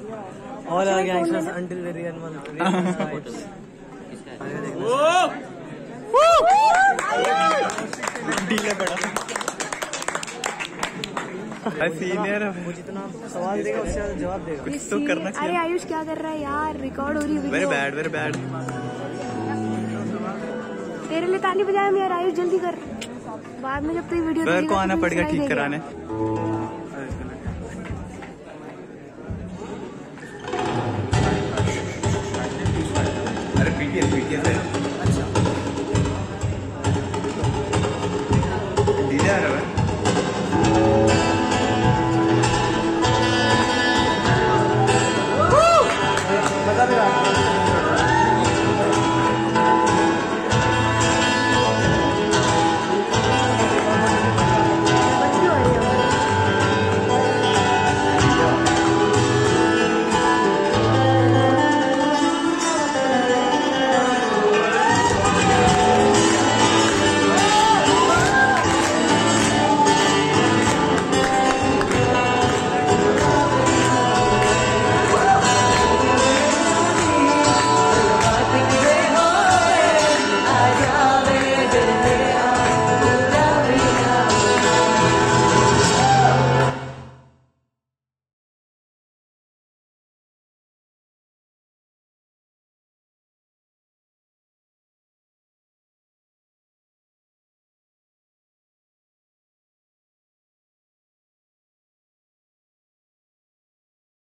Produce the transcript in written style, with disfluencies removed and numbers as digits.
All our gangsters until the real one. Senior वो जितना सवाल देगा उससे ज्यादा जवाब देगा। कुछ तो करना चाहिए। अरे आयुष क्या कर रहा है यार, रिकॉर्ड हो रही है। Very bad very bad. तेरे लिए ताली बजाए हम यार, आयुष जल्दी कर। बाद में जब तू वीडियो मेरे को आना पड़ेगा ठीक कराने। अरे पीटीएस है।